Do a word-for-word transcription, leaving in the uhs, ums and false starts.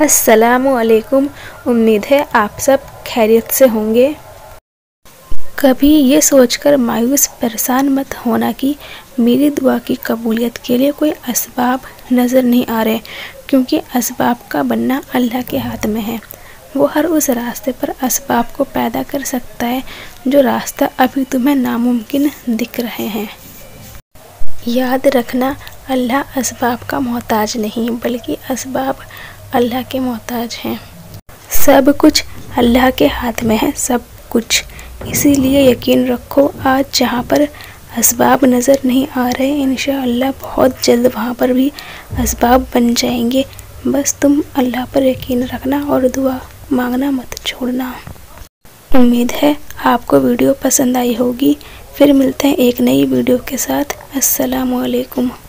अस्सलामुअलैकुम। उम्मीद है आप सब खैरियत से होंगे। कभी ये सोचकर मायूस परेशान मत होना कि मेरी दुआ की कबूलियत के लिए कोई असबाब नज़र नहीं आ रहे, क्योंकि असबाब का बनना अल्लाह के हाथ में है। वो हर उस रास्ते पर असबाब को पैदा कर सकता है जो रास्ता अभी तुम्हें नामुमकिन दिख रहे हैं। याद रखना, अल्लाह असबाब का मोहताज नहीं बल्कि असबाब अल्लाह के मोहताज हैं। सब कुछ अल्लाह के हाथ में है, सब कुछ। इसीलिए यकीन रखो, आज जहाँ पर असबाब नज़र नहीं आ रहे, इंशाअल्लाह बहुत जल्द वहाँ पर भी असबाब बन जाएंगे। बस तुम अल्लाह पर यकीन रखना और दुआ मांगना मत छोड़ना। उम्मीद है आपको वीडियो पसंद आई होगी। फिर मिलते हैं एक नई वीडियो के साथ। अस्सलामुअलैकुम।